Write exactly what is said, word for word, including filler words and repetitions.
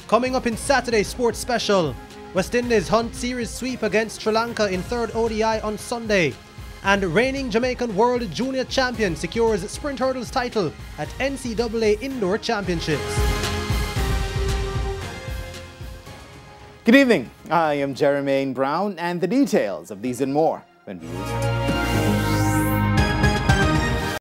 Coming up in Saturday's Sports Special, West Indies hunt series sweep against Sri Lanka in third O D I on Sunday. And reigning Jamaican World Junior Champion secures sprint hurdles title at N C double A Indoor Championships. Good evening, I am Jermaine Brown, and the details of these and more when we return.